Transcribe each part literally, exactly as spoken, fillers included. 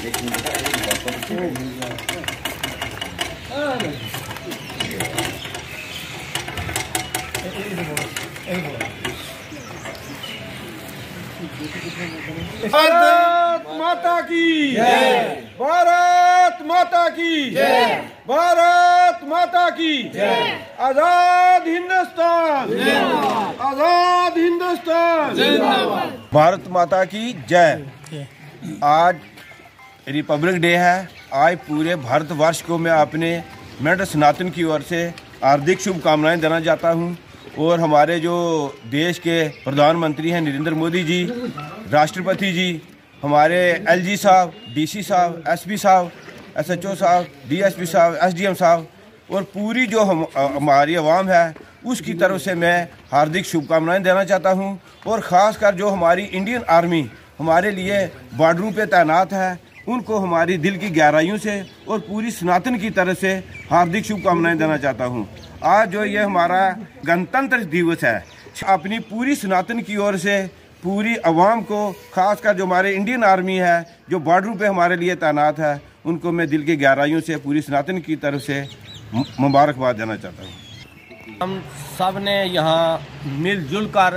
भारत माता की जय, भारत माता की जय, भारत माता की जय। आजाद हिंदुस्तान जिंदाबाद, आजाद हिंदुस्तान जिंदाबाद। भारत माता की जय। आज रिपब्लिक डे है। आज पूरे भारतवर्ष को मैं अपने मेंढर सनातन की ओर से हार्दिक शुभकामनाएं देना चाहता हूं। और हमारे जो देश के प्रधानमंत्री हैं नरेंद्र मोदी जी, राष्ट्रपति जी, हमारे एलजी साहब, डीसी साहब, एसपी साहब, एसएचओ साहब, डीएसपी साहब, एसडीएम साहब और पूरी जो हम हमारी आवाम है उसकी तरफ से मैं हार्दिक शुभकामनाएं देना चाहता हूं। और ख़ास कर जो हमारी इंडियन आर्मी हमारे लिए बॉर्डरों पे तैनात है, उनको हमारी दिल की गहराइयों से और पूरी सनातन की तरफ से हार्दिक शुभकामनाएं देना चाहता हूं। आज जो ये हमारा गणतंत्र दिवस है, अपनी पूरी सनातन की ओर से पूरी आवाम को, खासकर जो हमारे इंडियन आर्मी है जो बॉर्डरों पे हमारे लिए तैनात है, उनको मैं दिल की गहराइयों से पूरी सनातन की तरफ से मुबारकबाद देना चाहता हूँ। हम सब ने यहाँ मिलजुल कर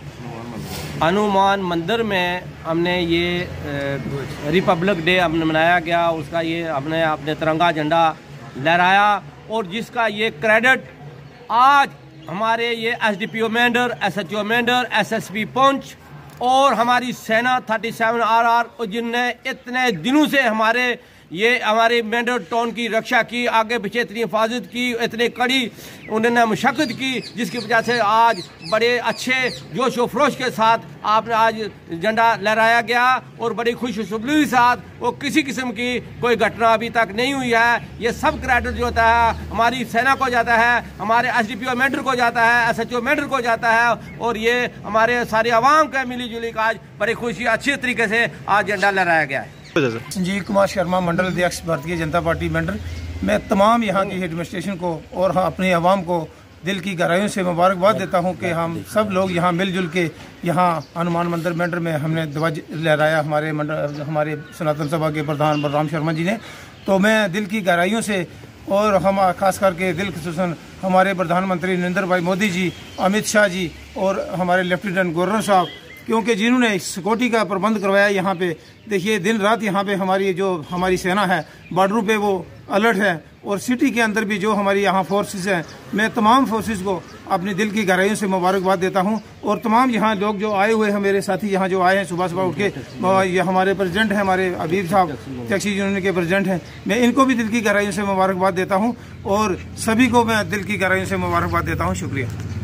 हनुमान मंदिर में हमने ये रिपब्लिक डे हमने मनाया गया, उसका ये हमने अपने तिरंगा झंडा लहराया और जिसका ये क्रेडिट आज हमारे ये SDPO Mendhar, SHO Mendhar, SSP Poonch और हमारी सेना सैंतीस आरआर जिनने इतने दिनों से हमारे ये हमारे मेंढर टाउन की रक्षा की, आगे पीछे इतनी हिफाजत की, इतनी कड़ी उन्होंने मशक्क़त की, जिसकी वजह से आज बड़े अच्छे जोश व फरोश के साथ आपने आज झंडा लहराया गया और बड़ी खुशखबरी के साथ। वो किसी किस्म की कोई घटना अभी तक नहीं हुई है। ये सब क्रेडिट जो होता है हमारी सेना को जाता है, हमारे एसडीपीओ मेंढर को जाता है, एसएचओ मेंढर को जाता है और ये हमारे सारी आवाम का मिली जुली का आज बड़ी खुशी अच्छी तरीके से आज झंडा लहराया गया है। संजीव कुमार शर्मा, मंडल अध्यक्ष भारतीय जनता पार्टी मेंढर। मैं तमाम यहाँ की एडमिनिस्ट्रेशन को और अपनी आवाम को दिल की गहराइयों से मुबारकबाद देता हूँ कि हम सब लोग यहाँ मिलजुल के यहाँ हनुमान मंदिर मेंढर में हमने ध्वज लहराया, हमारे मंडल हमारे सनातन सभा के प्रधान बलराम शर्मा जी ने। तो मैं दिल की गहराइयों से और हम खास करके दिल खसूसन हमारे प्रधानमंत्री नरेंद्र भाई मोदी जी, अमित शाह जी और हमारे लेफ्टिनेंट गवर्नर साहब, क्योंकि जिन्होंने सिक्योरिटी का प्रबंध करवाया यहाँ पे। देखिए दिन रात यहाँ पे हमारी जो हमारी सेना है बॉर्डरों पे वो अलर्ट है और सिटी के अंदर भी जो हमारी यहाँ फोर्सेस हैं, मैं तमाम फोर्सेस को अपनी दिल की गहराइयों से मुबारकबाद देता हूँ। और तमाम यहाँ लोग जो आए हुए हैं, मेरे साथी यहाँ जो आए हैं सुबह सुबह उठ के, ये हमारे प्रेसिडेंट हैं हमारे अबीर साहब टैक्सी यूनियन के प्रेसिडेंट हैं, मैं इनको भी दिल की गहराइयों से मुबारकबाद देता हूँ और सभी को मैं दिल की गहराइयों से मुबारकबाद देता हूँ। शुक्रिया।